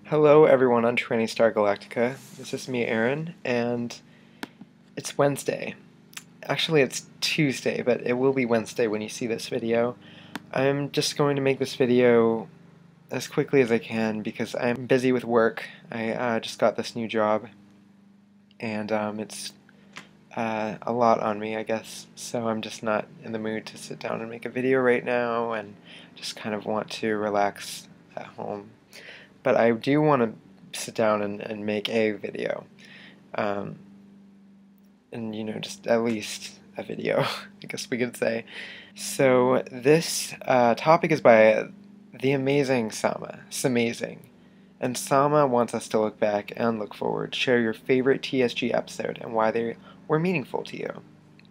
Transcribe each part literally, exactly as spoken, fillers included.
Hello everyone on Tranny Star Galactica. This is me, Aaron, and it's Wednesday. Actually, it's Tuesday, but it will be Wednesday when you see this video. I'm just going to make this video as quickly as I can because I'm busy with work. I uh, just got this new job, and um, it's uh, a lot on me, I guess, so I'm just not in the mood to sit down and make a video right now, and just kind of want to relax at home. But I do want to sit down and, and make a video. Um, and, you know, just at least a video, I guess we could say. So this uh, topic is by the amazing Sama, Samazing. And Sama wants us to look back and look forward, share your favorite T S G episode and why they were meaningful to you.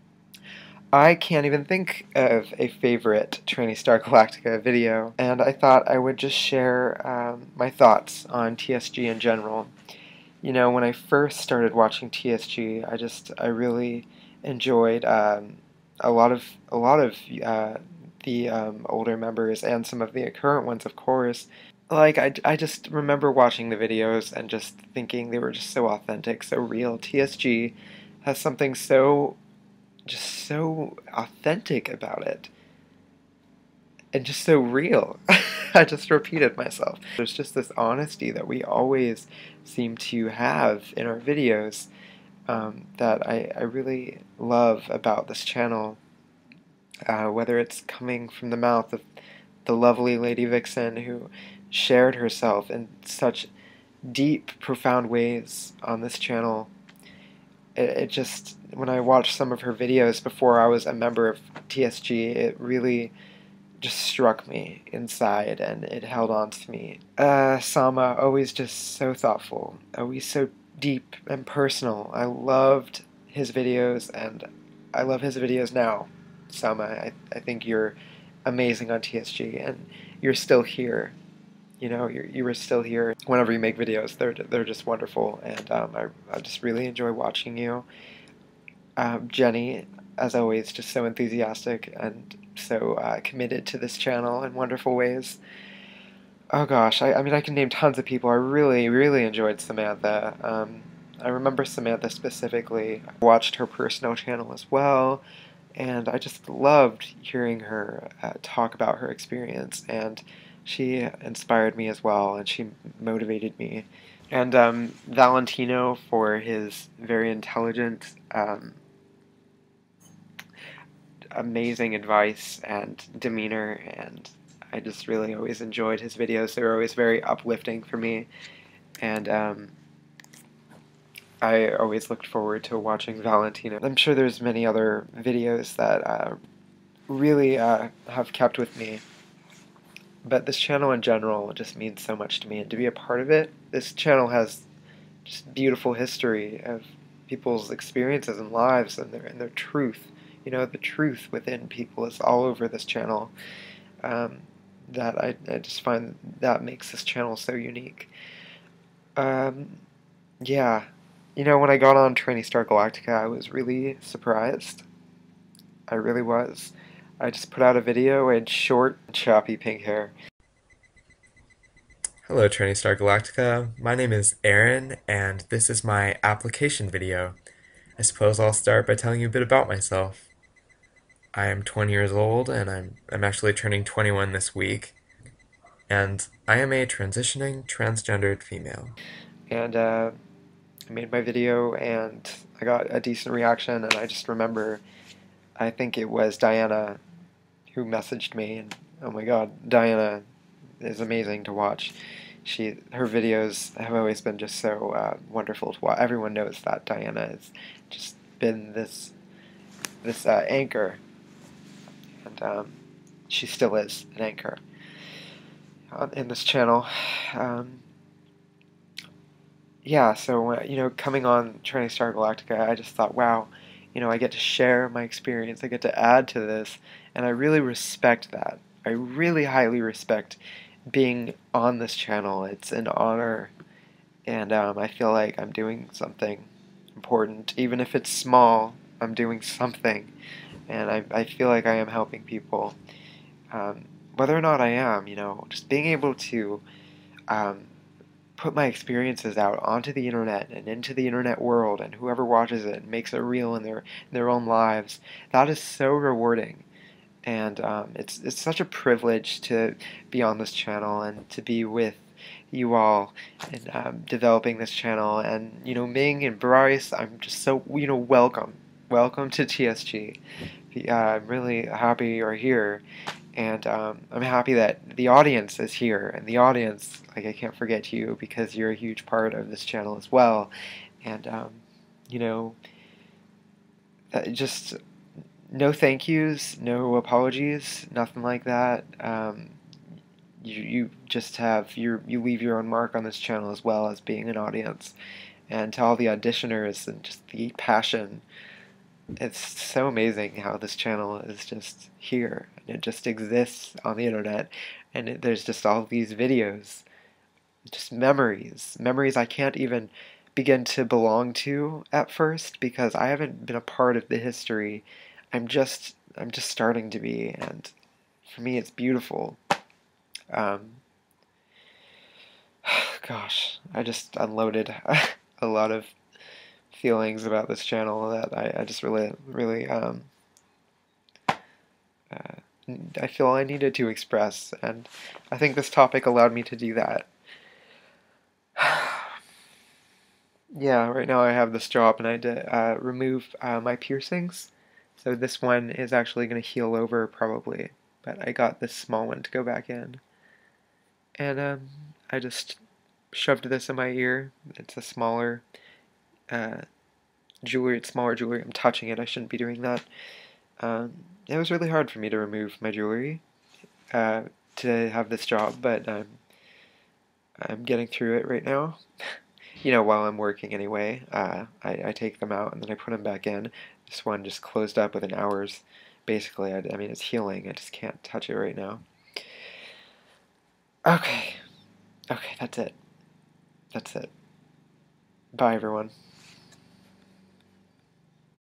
I can't even think of a favorite Tranny Star Galactica video, and I thought I would just share um, my thoughts on T S G in general. You know, when I first started watching T S G, I just I really enjoyed um, a lot of a lot of uh, the um, older members and some of the current ones, of course. Like I, I just remember watching the videos and just thinking they were just so authentic, so real. T S G has something so just so authentic about it and just so real. I just repeated myself. There's just this honesty that we always seem to have in our videos um, that I, I really love about this channel, uh, whether it's coming from the mouth of the lovely Lady Vixen who shared herself in such deep, profound ways on this channel. It, it just, when I watched some of her videos before I was a member of T S G, it really just struck me inside and it held on to me. Uh, Sama, always just so thoughtful, always so deep and personal. I loved his videos and I love his videos now. Sama, I, I think you're amazing on T S G and you're still here. You know, you're, you were still here whenever you make videos. They're, they're just wonderful, and um, I, I just really enjoy watching you. Um, Jenny, as always, just so enthusiastic and so uh, committed to this channel in wonderful ways. Oh gosh, I, I mean, I can name tons of people. I really, really enjoyed Samantha. Um, I remember Samantha specifically. I watched her personal channel as well, and I just loved hearing her uh, talk about her experience, and she inspired me as well, and she motivated me. And um, Valentino for his very intelligent, um, amazing advice and demeanor, and I just really always enjoyed his videos. They were always very uplifting for me, and um, I always looked forward to watching Valentino. I'm sure there's many other videos that uh, really uh, have kept with me. But this channel in general just means so much to me, and to be a part of it, this channel has just beautiful history of people's experiences and lives and their, and their truth. You know, the truth within people is all over this channel. Um, that I, I just find that makes this channel so unique. Um, yeah, you know, when I got on Tranny Star Galactica, I was really surprised. I really was. I just put out a video and short, choppy pink hair. Hello, Tranny Star Galactica. My name is Aaron, and this is my application video. I suppose I'll start by telling you a bit about myself. I am twenty years old, and I'm, I'm actually turning twenty-one this week, and I am a transitioning transgendered female. And uh, I made my video, and I got a decent reaction, and I just remember, I think it was Diana who messaged me, and oh my god, Diana is amazing to watch. She, her videos have always been just so uh, wonderful to watch. Everyone knows that Diana has just been this this uh, anchor, and um, she still is an anchor on, in this channel. Um, yeah, so uh, you know, coming on Tranny Star Galactica, I just thought, wow, you know, I get to share my experience, I get to add to this, and I really respect that. I really highly respect being on this channel. It's an honor, and um, I feel like I'm doing something important. Even if it's small, I'm doing something, and I, I feel like I am helping people. Um, whether or not I am, you know, just being able to um, put my experiences out onto the internet and into the internet world, and whoever watches it makes it real in their in their own lives. That is so rewarding, and um, it's it's such a privilege to be on this channel and to be with you all and um, developing this channel. And you know, Ming and Bryce, I'm just so you know welcome, welcome to T S G. Uh, I'm really happy you're here, and um, I'm happy that the audience is here. And the audience, like I can't forget you because you're a huge part of this channel as well. And um, you know, uh, just no thank yous, no apologies, nothing like that. Um, you you just have your you leave your own mark on this channel as well as being an audience. And to all the auditioners and just the passion, it's so amazing how this channel is just here and it just exists on the internet, and it, there's just all these videos, just memories, memories I can't even begin to belong to at first because I haven't been a part of the history. I'm just I'm just starting to be, and for me it's beautiful. Um, gosh, I just unloaded a lot of feelings about this channel that I, I just really really um, uh, I feel I needed to express, and I think this topic allowed me to do that. Yeah, right now I have this job and I had to uh, remove uh, my piercings. So this one is actually going to heal over probably, but I got this small one to go back in. And um, I just shoved this in my ear. It's a smaller uh, jewelry, it's smaller jewelry. I'm touching it, I shouldn't be doing that. Um, it was really hard for me to remove my jewelry uh, to have this job, but um, I'm getting through it right now. You know, while I'm working anyway, uh, I, I take them out and then I put them back in. This one just closed up within hours. Basically, I, I mean, it's healing. I just can't touch it right now. Okay. Okay, that's it. That's it. Bye, everyone.